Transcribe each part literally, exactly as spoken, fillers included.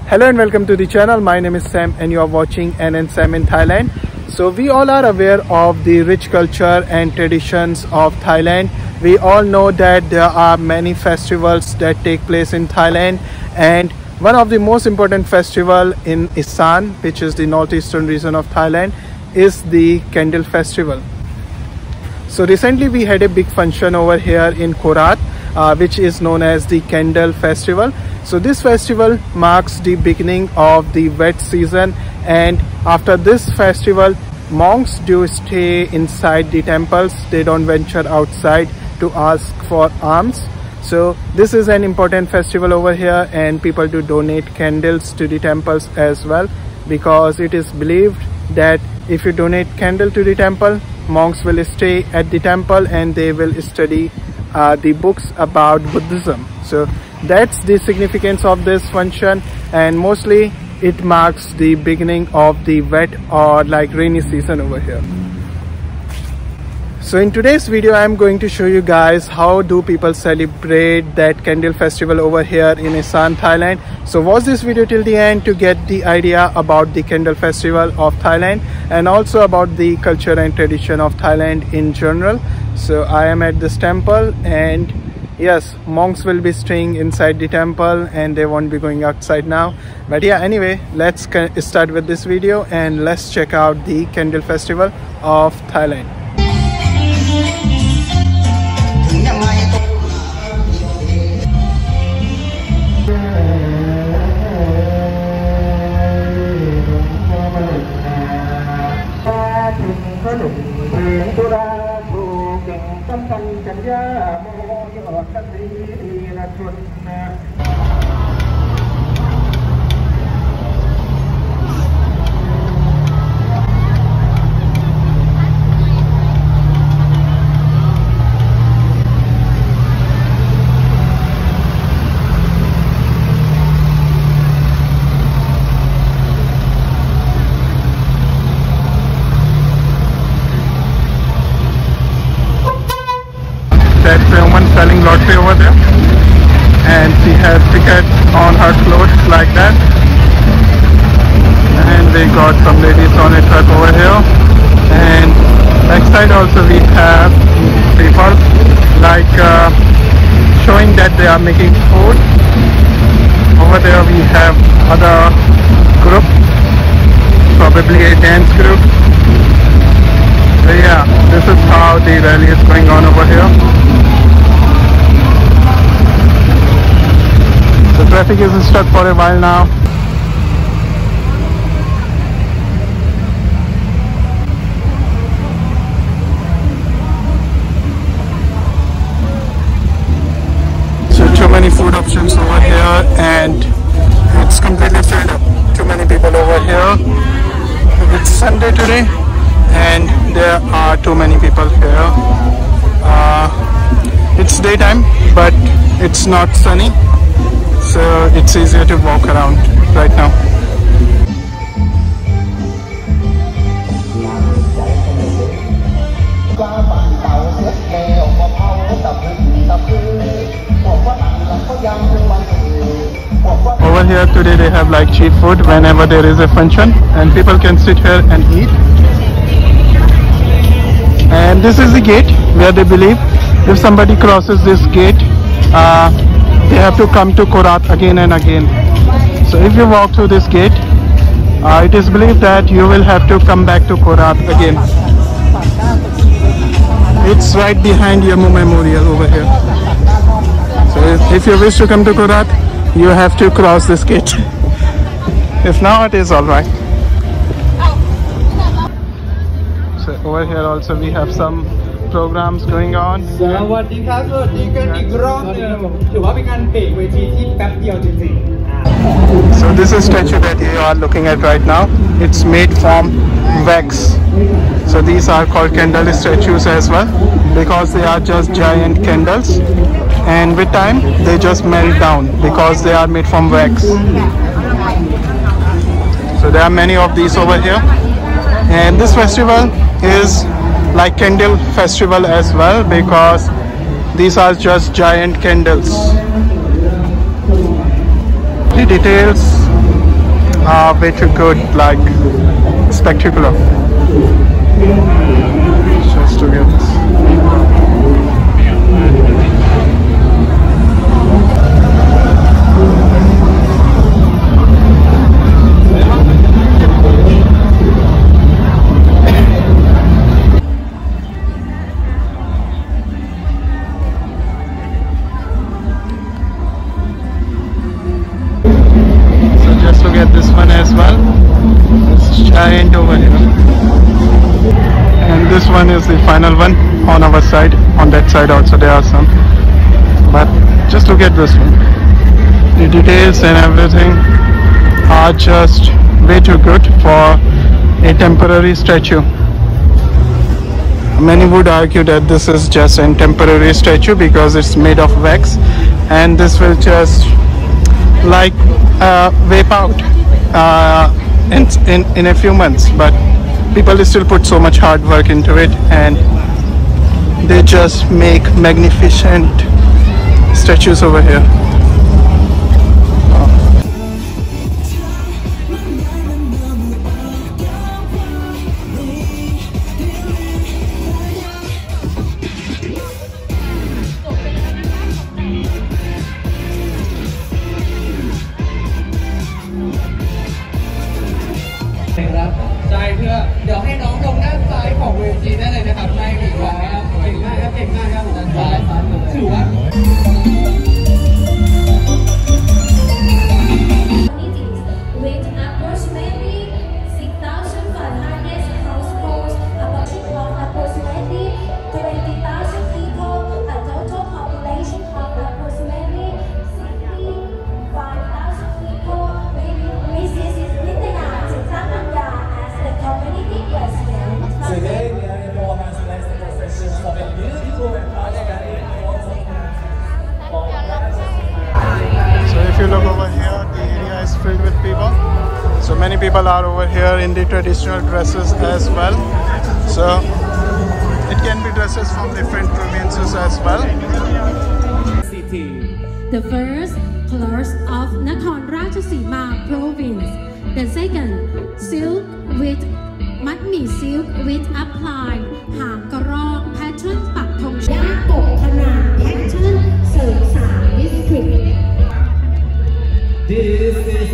Hello and welcome to the channel. My name is Sam and you are watching N N Sam in Thailand. So we all are aware of the rich culture and traditions of Thailand. We all know that there are many festivals that take place in Thailand, and one of the most important festival in Isan, which is the northeastern region of Thailand, is the Candle Festival. So recently we had a big function over here in Korat, uh, which is known as the Candle Festival. So this festival marks the beginning of the wet season, and after this festival monks do stay inside the temples. They don't venture outside to ask for alms. So this is an important festival over here, and people do donate candles to the temples as well, because it is believed that if you donate candle to the temple, monks will stay at the temple and they will study uh, the books about Buddhism. So that's the significance of this function, and mostly it marks the beginning of the wet or like rainy season over here. So in today's video I am going to show you guys how do people celebrate that Candle Festival over here in Isan, Thailand. So watch this video till the end to get the idea about the Candle Festival of Thailand and also about the culture and tradition of Thailand in general. So I am at this temple, and yes, monks will be staying inside the temple and they won't be going outside now. But yeah, anyway, let's start with this video and let's check out the Candle Festival of Thailand. That's a woman selling lottery over there, and she has tickets on her clothes like that. And we got some ladies on a truck over here, and backside also we have people like uh, showing that they are making food. Over there we have other group, probably a dance group. So yeah, this is how the rally is going on over here. The traffic is stuck for a while now. So too many food options over here, and it's completely filled up. Too many people over here. It's Sunday today, and there are too many people here. Uh, it's daytime, but it's not sunny, so it's easier to walk around right now. Over here today they have like cheap food whenever there is a function, and people can sit here and eat. And this is the gate where they believe if somebody crosses this gate, uh, they have to come to Korat again and again. So if you walk through this gate, uh, it is believed that you will have to come back to Korat again. It's right behind Yamu Memorial over here. So if, if you wish to come to Korat, you have to cross this gate. If not, it is alright. So over here also we have some programs going on. So this is statue that you are looking at right now. It's made from wax. So these are called candle statues as well, because they are just giant candles, and with time they just melt down because they are made from wax. So there are many of these over here, and this festival is like Candle Festival as well, because these are just giant candles. The details are way too good, like spectacular. Just to get this. At this one as well. It's giant over here, and this one is the final one on our side. On that side also there are some, but just look at this one. The details and everything are just way too good for a temporary statue. Many would argue that this is just a temporary statue because it's made of wax, and this will just like uh, vape out uh, in, in, in a few months, but people still put so much hard work into it, and they just make magnificent statues over here. If you look over here, the area is filled with people. So many people are over here in the traditional dresses as well. So it can be dresses from different provinces as well. The first, clothes of Nakhon Ratchasima province. The second, silk with Matmi silk with applied Hang Karong pattern Pak Thong Shan Khana pattern Seung district. This is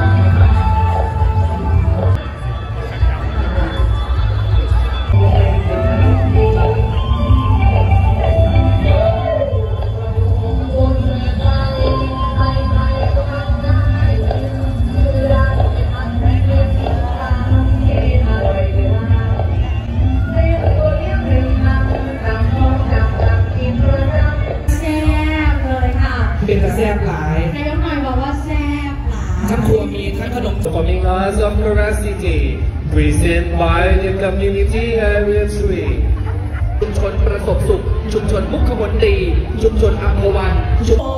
Performing arts of Veracity, present by the Community Area three ชุมชนประสบสุขชุมชนมุขมนตรีชุมชนอัมพวันชุม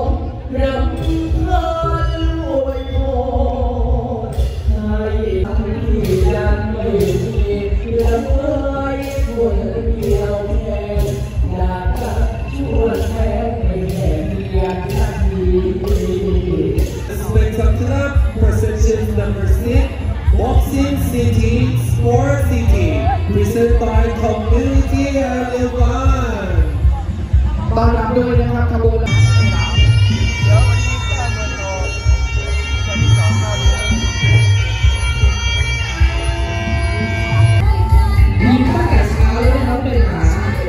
Number six, Boxing City, Sport City, presented by Community Area one. ต้อนรับด้วยนะครับขบวนมีตั้งแต่เช้าเลยนะครับเป็นขา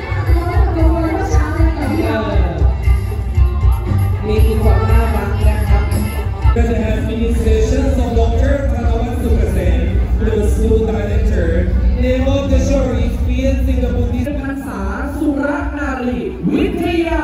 มีความน่ารักนะครับ Then they have ministrations of Doctor Thanawan Sukasen, the school director. Name of the show is P N Singapore. พรรษาสุรนารีวิทยา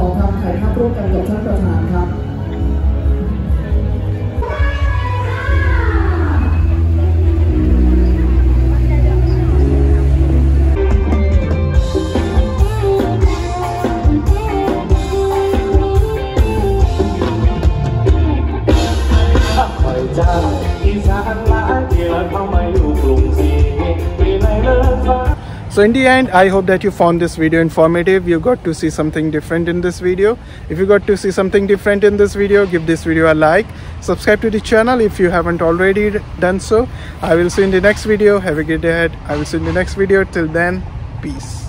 ทำถ่ายภาพร่วมกันกับท่านประธานครับ So in the end, I hope that you found this video informative. You got to see something different in this video. If you got to see something different in this video, give this video a like. Subscribe to the channel if you haven't already done so. I will see you in the next video. Have a good day ahead. I will see you in the next video. Till then, peace.